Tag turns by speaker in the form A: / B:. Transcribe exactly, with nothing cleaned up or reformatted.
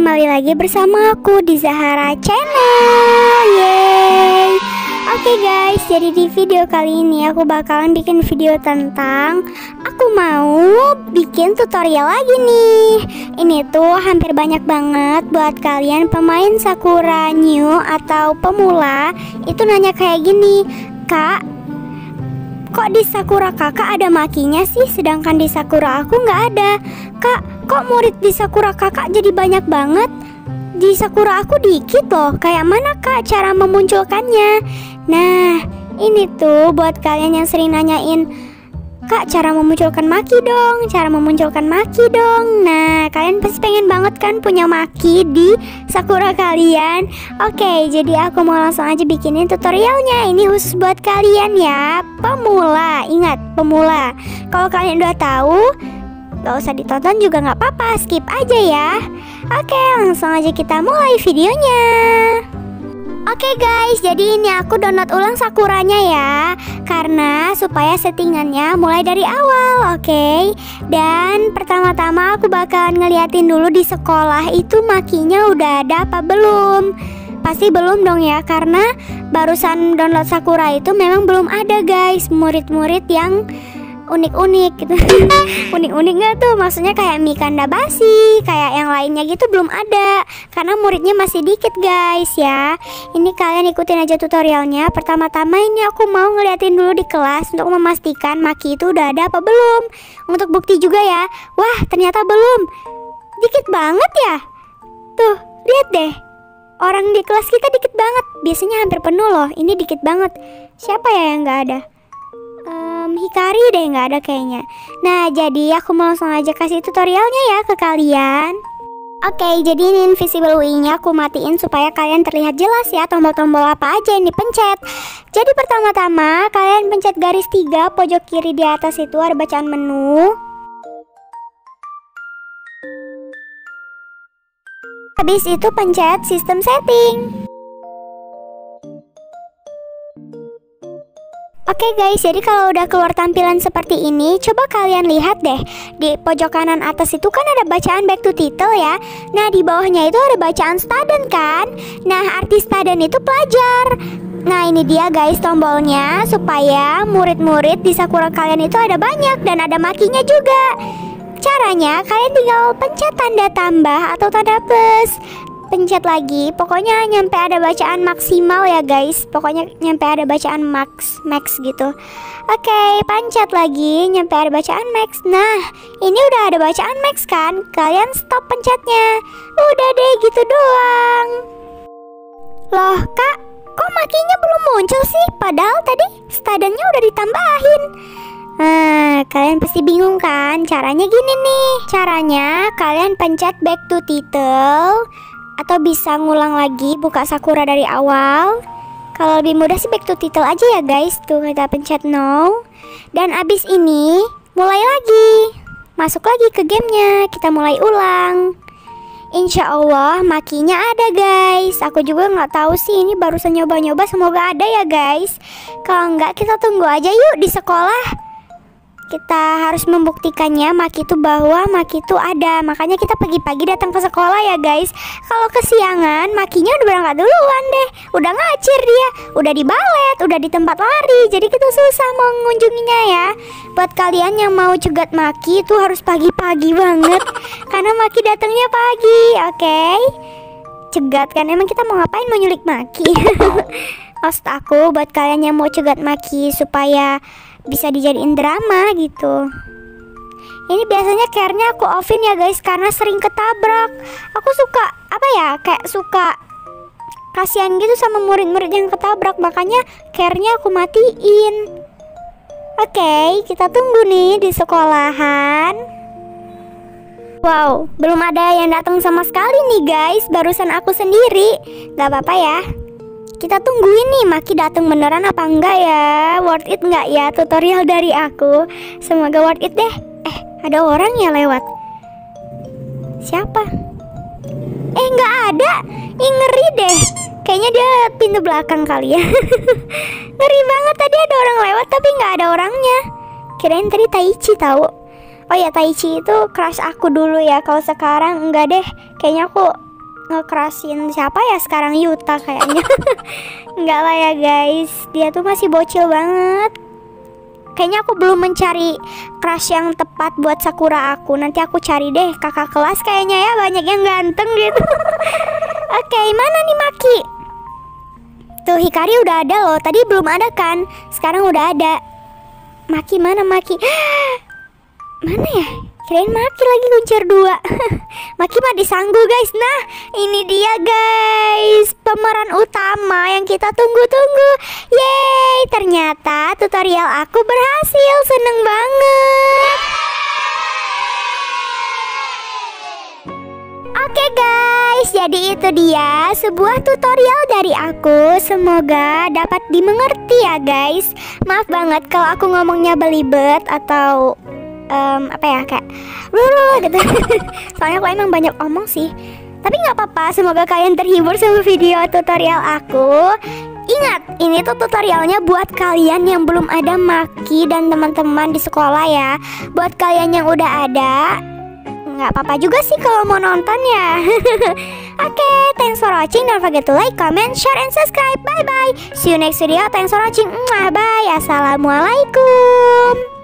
A: kembali lagi bersama aku di Zahara Channel. Yeay. Oke guys, jadi di video kali ini aku bakalan bikin video tentang aku mau bikin tutorial lagi nih. Ini tuh hampir banyak banget buat kalian pemain Sakura new atau pemula itu nanya kayak gini, "Kak, kok di Sakura kakak ada makinya sih, sedangkan di Sakura aku nggak ada? Kak, kok murid di Sakura kakak jadi banyak banget? Di Sakura aku dikit loh. Kayak mana kak cara memunculkannya?" Nah, ini tuh buat kalian yang sering nanyain, "Kak, cara memunculkan maki dong, cara memunculkan maki dong." Nah, kalian pasti pengen banget kan punya maki di Sakura kalian. Oke, jadi aku mau langsung aja bikinin tutorialnya. Ini khusus buat kalian ya, pemula. Ingat, pemula. Kalau kalian udah tahu, gak usah ditonton juga gak apa-apa, skip aja ya. Oke, langsung aja kita mulai videonya. Oke guys, jadi ini aku download ulang Sakuranya ya, karena supaya settingannya mulai dari awal, oke. Dan pertama-tama aku bakalan ngeliatin dulu di sekolah itu makinya udah ada apa belum. Pasti belum dong ya, karena barusan download Sakura itu memang belum ada guys murid-murid yang unik-unik gitu. Unik-unik gak tuh? Maksudnya kayak Mikanda Bashi, kayak yang lainnya gitu belum ada, karena muridnya masih dikit guys ya. Ini kalian ikutin aja tutorialnya. Pertama-tama ini aku mau ngeliatin dulu di kelas untuk memastikan maki itu udah ada apa belum. Untuk bukti juga ya. Wah, ternyata belum. Dikit banget ya. Tuh, lihat deh. Orang di kelas kita dikit banget. Biasanya hampir penuh loh. Ini dikit banget. Siapa ya yang gak ada? Um, Hikari deh nggak ada kayaknya. Nah, jadi aku mau langsung aja kasih tutorialnya ya ke kalian. Oke, jadi ini invisible U I-nya aku matiin supaya kalian terlihat jelas ya tombol-tombol apa aja yang dipencet. Jadi pertama-tama kalian pencet garis tiga pojok kiri di atas, itu ada bacaan menu. Habis itu pencet sistem setting. Oke guys, jadi kalau udah keluar tampilan seperti ini, coba kalian lihat deh. Di pojok kanan atas itu kan ada bacaan back to title ya. Nah, di bawahnya itu ada bacaan student kan. Nah, arti student itu pelajar. Nah, ini dia guys tombolnya, supaya murid-murid di Sakura kalian itu ada banyak dan ada makinya juga. Caranya, kalian tinggal pencet tanda tambah atau tanda plus. Pencet lagi, pokoknya nyampe ada bacaan maksimal ya guys. Pokoknya nyampe ada bacaan max, max gitu. Oke, pencet lagi, nyampe ada bacaan max. Nah, ini udah ada bacaan max kan. Kalian stop pencetnya. Udah deh, gitu doang. Loh kak, kok makinya belum muncul sih? Padahal tadi studentnya udah ditambahin. Nah, kalian pasti bingung kan? Caranya gini nih. Caranya kalian pencet back to title, atau bisa ngulang lagi buka Sakura dari awal. Kalau lebih mudah sih back to title aja ya guys. Tuh kita pencet no. Dan abis ini mulai lagi. Masuk lagi ke gamenya. Kita mulai ulang. Insya Allah makinya ada guys. Aku juga nggak tahu sih, ini barusan nyoba-nyoba, semoga ada ya guys. Kalau nggak kita tunggu aja yuk di sekolah. Kita harus membuktikannya maki itu bahwa maki itu ada. Makanya kita pagi-pagi datang ke sekolah ya guys. Kalau kesiangan makinya udah berangkat duluan deh. Udah ngacir dia, udah di balet, udah di tempat lari. Jadi kita susah mengunjunginya ya. Buat kalian yang mau cegat maki itu harus pagi-pagi banget. Karena maki datangnya pagi, oke okay? Cegat kan, emang kita mau ngapain, mau nyulik maki? Maksud aku buat kalian yang mau cegat maki supaya bisa dijadiin drama gitu. Ini biasanya care-nya aku offin ya guys, karena sering ketabrak. Aku suka apa ya, kayak suka kasihan gitu sama murid-murid yang ketabrak, makanya care-nya aku matiin. Oke, kita tunggu nih di sekolahan. Wow, belum ada yang datang sama sekali nih guys. Barusan aku sendiri. Gak apa-apa ya, kita tungguin nih maki datang beneran apa enggak ya. Worth it enggak ya tutorial dari aku. Semoga worth it deh. Eh, ada orang ya lewat. Siapa? Eh, enggak ada. Ih, ngeri deh. Kayaknya dia pintu belakang kali ya. Ngeri banget, tadi ada orang lewat tapi enggak ada orangnya. Kirain tadi Taichi tahu. Oh ya, Taichi itu crush aku dulu ya. Kalau sekarang enggak deh. Kayaknya aku ngekerasin siapa ya sekarang, Yuta kayaknya. Enggak lah ya guys, dia tuh masih bocil banget. Kayaknya aku belum mencari crush yang tepat buat Sakura aku. Nanti aku cari deh kakak kelas kayaknya ya, banyak yang ganteng gitu. Oke, okay, mana nih Maki? Tuh Hikari udah ada loh, tadi belum ada kan? Sekarang udah ada. Maki mana Maki? Mana ya? Kirain Maki lagi kuncer dua. Maki mah disanggu guys. Nah ini dia guys, pemeran utama yang kita tunggu-tunggu. Yeay, ternyata tutorial aku berhasil. Seneng banget. Oke guys, jadi itu dia sebuah tutorial dari aku. Semoga dapat dimengerti ya guys. Maaf banget kalau aku ngomongnya belibet atau Um, apa ya kayak gitu. Soalnya aku emang banyak omong sih. Tapi nggak apa-apa, semoga kalian terhibur sama video tutorial aku. Ingat, ini tuh tutorialnya buat kalian yang belum ada Maki dan teman-teman di sekolah ya. Buat kalian yang udah ada, nggak apa-apa juga sih kalau mau nonton ya. Oke, okay, thanks for watching. Don't forget to like, comment, share, and subscribe. Bye bye. See you next video. Thanks for watching. Bye. Assalamualaikum.